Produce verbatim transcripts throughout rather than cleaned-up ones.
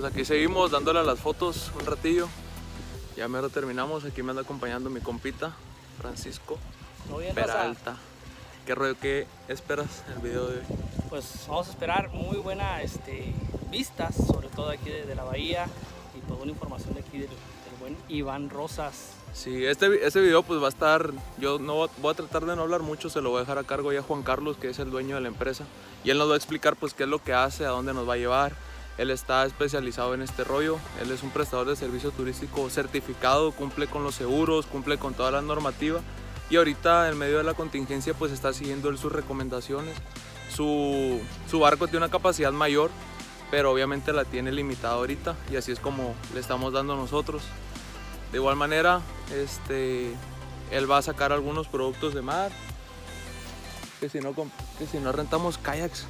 pues aquí seguimos dándole a las fotos un ratillo. Ya mero terminamos, aquí me anda acompañando mi compita, Francisco Peralta. ¿Qué rollo, qué esperas en el video de hoy? Pues vamos a esperar muy buena este, vistas, sobre todo aquí de, de la bahía, y toda una información de aquí del, del buen Iván Rosas. Sí, este, este video pues va a estar, yo no voy a tratar de no hablar mucho, se lo voy a dejar a cargo ya a Juan Carlos, que es el dueño de la empresa, y él nos va a explicar pues qué es lo que hace, a dónde nos va a llevar. Él está especializado en este rollo, él es un prestador de servicio turístico certificado, cumple con los seguros, cumple con toda la normativa, y ahorita en medio de la contingencia pues está siguiendo él sus recomendaciones. Su, su barco tiene una capacidad mayor, pero obviamente la tiene limitada ahorita, y así es como le estamos dando nosotros. De igual manera, este, él va a sacar algunos productos de mar, que si no, que si no rentamos kayaks,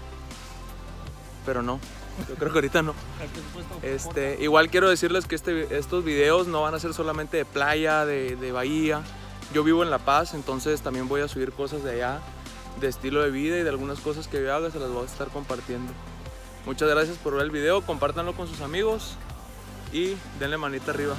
pero no, yo creo que ahorita no. Este, igual quiero decirles que este, estos videos no van a ser solamente de playa, de, de bahía. Yo vivo en La Paz, entonces también voy a subir cosas de allá, de estilo de vida y de algunas cosas que yo haga, se las voy a estar compartiendo. Muchas gracias por ver el video, compártanlo con sus amigos y denle manita arriba.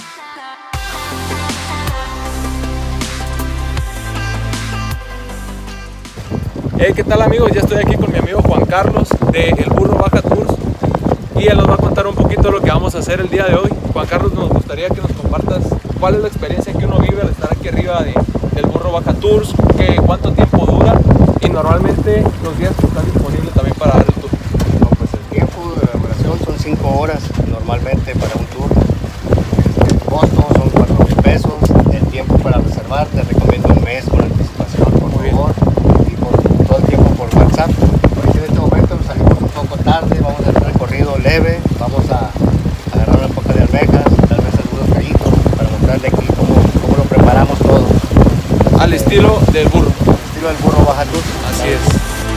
Hey, ¿qué tal amigos? Ya estoy aquí con mi amigo Juan Carlos de El Burro Baja Tours y él nos va a contar un poquito lo que vamos a hacer el día de hoy. Juan Carlos, nos gustaría que nos compartas cuál es la experiencia que uno vive al estar aquí arriba de, del Burro Baja Tours, que, cuánto tiempo dura y normalmente los días que están disponibles también para dar el tour. No, pues el tiempo de elaboración son cinco horas normalmente para un tour. El costo son cuatro mil pesos. El tiempo para reservar te recomiendo un mes con anticipación, por favor. Y por todo el tiempo por WhatsApp. Porque en este momento nos salimos un poco tarde, vamos a hacer un recorrido leve, vamos a agarrar una poca de almejas, tal vez algunos callitos, para mostrarle aquí cómo, cómo lo preparamos todo. Al estilo del burro. Al estilo del Burro Baja Tours. Así es.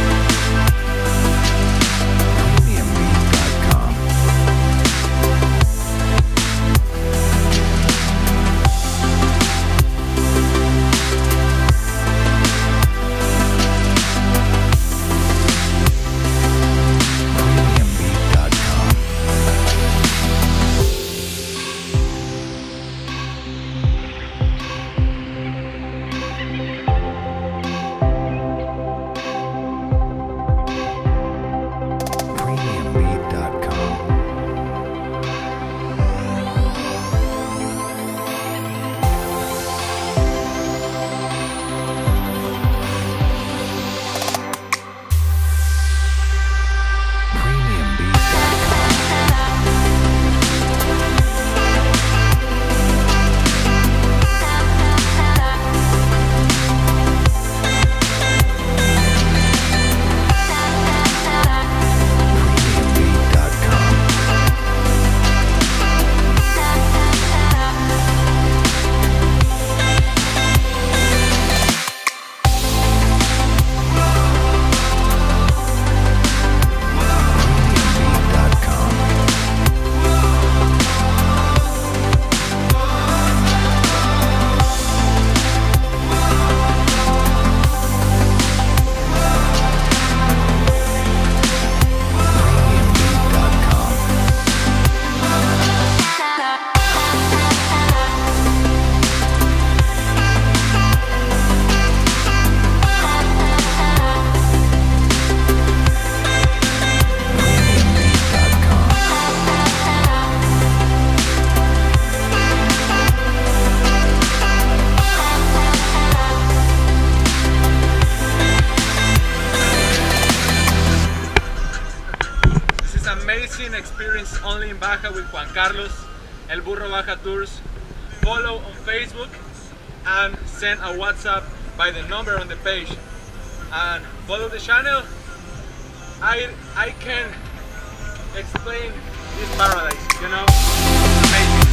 Amazing experience only in Baja with Juan Carlos, El Burro Baja Tours. Follow on Facebook and send a WhatsApp by the number on the page. And follow the channel. I I can explain this paradise, you know. Amazing.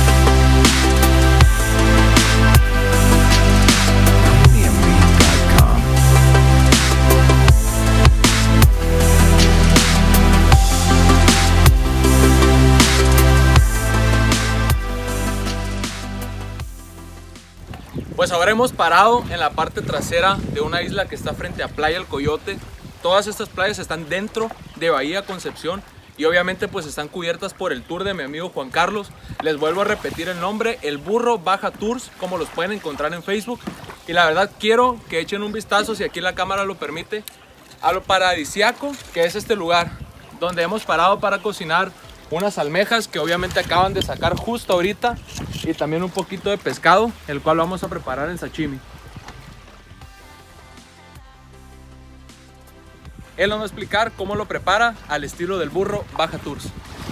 Pues ahora hemos parado en la parte trasera de una isla que está frente a Playa El Coyote. Todas estas playas están dentro de Bahía Concepción y obviamente pues están cubiertas por el tour de mi amigo Juan Carlos. Les vuelvo a repetir el nombre, El Burro Baja Tours, como los pueden encontrar en Facebook. Y la verdad quiero que echen un vistazo, si aquí la cámara lo permite, a lo paradisiaco que es este lugar, donde hemos parado para cocinar unas almejas que obviamente acaban de sacar justo ahorita, y también un poquito de pescado, el cual vamos a preparar en sashimi. Él nos va a explicar cómo lo prepara al estilo del Burro Baja Tours.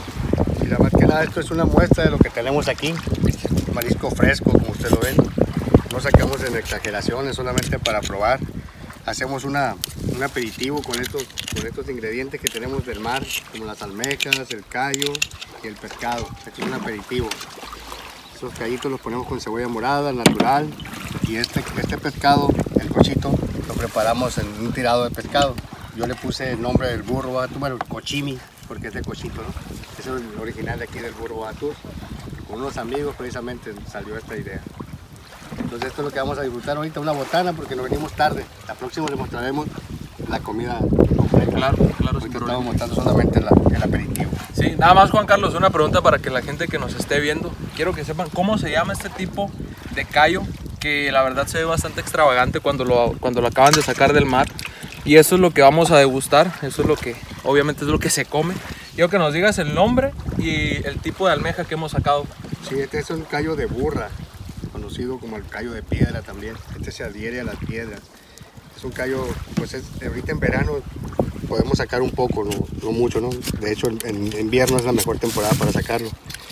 Y la más que nada, esto es una muestra de lo que tenemos aquí. Marisco fresco, como ustedes lo ven. No sacamos en exageraciones, solamente para probar. Hacemos una, un aperitivo con estos, con estos ingredientes que tenemos del mar, como las almejas, el callo y el pescado. Esto es un aperitivo. Esos callitos los ponemos con cebolla morada, natural. Y este, este pescado, el cochito, lo preparamos en un tirado de pescado. Yo le puse el nombre del burro Baja Tours, bueno, cochimi, porque es de cochito, ¿no? Ese es el original de aquí del Burro Baja Tours. Con unos amigos precisamente salió esta idea. Entonces esto es lo que vamos a disfrutar ahorita, una botana, porque nos venimos tarde. La próxima les mostraremos la comida completa. Claro, claro. Ahorita estamos mostrando solamente la, el aperitivo. Sí, nada más, Juan Carlos, una pregunta para que la gente que nos esté viendo, quiero que sepan cómo se llama este tipo de callo, que la verdad se ve bastante extravagante cuando lo, cuando lo acaban de sacar del mar. Y eso es lo que vamos a degustar, eso es lo que obviamente es lo que se come. Quiero que nos digas el nombre y el tipo de almeja que hemos sacado. Sí, este es un callo de burra, conocido como el callo de piedra también. Este se adhiere a las piedras. Es un callo, pues es, ahorita en verano podemos sacar un poco, no, no mucho, ¿no? De hecho en, en invierno es la mejor temporada para sacarlo.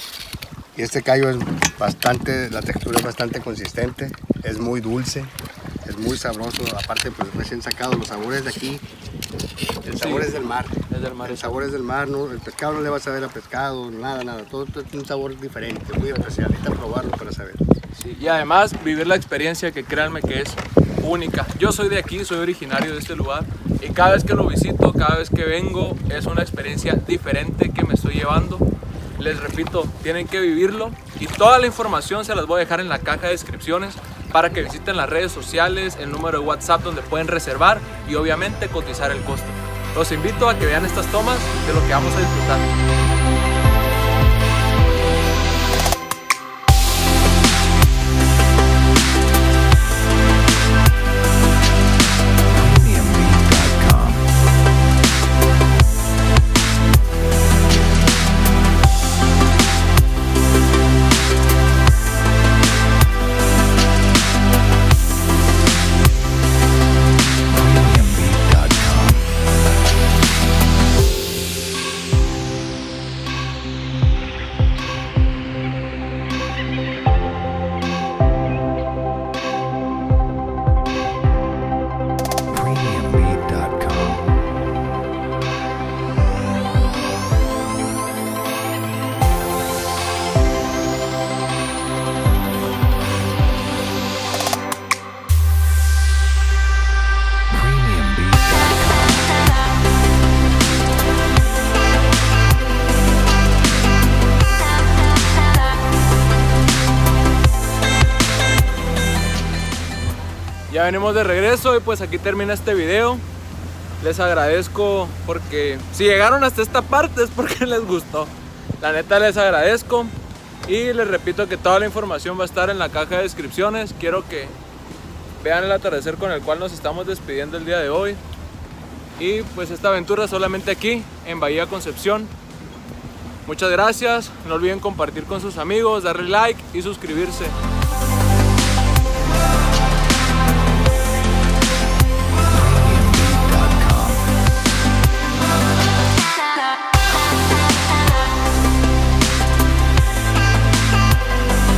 Y este callo es bastante, la textura es bastante consistente, es muy dulce, es muy sabroso, aparte pues recién sacado, los sabores de aquí, el sabor sí, es del mar, es del mar, el sabor es del mar, ¿no? El pescado no le va a saber a pescado, nada, nada, todo tiene un sabor diferente, muy especial, necesita probarlo para saber. Sí, y además vivir la experiencia, que créanme que es única. Yo soy de aquí, soy originario de este lugar, y cada vez que lo visito, cada vez que vengo, es una experiencia diferente que me estoy llevando. Les repito, tienen que vivirlo, y toda la información se las voy a dejar en la caja de descripciones para que visiten las redes sociales, el número de WhatsApp donde pueden reservar y obviamente cotizar el costo. Los invito a que vean estas tomas de lo que vamos a disfrutar. Ya venimos de regreso y pues aquí termina este video. Les agradezco porque si llegaron hasta esta parte es porque les gustó. La neta les agradezco y les repito que toda la información va a estar en la caja de descripciones. Quiero que vean el atardecer con el cual nos estamos despidiendo el día de hoy. Y pues esta aventura solamente aquí en Bahía Concepción. Muchas gracias, no olviden compartir con sus amigos, darle like y suscribirse.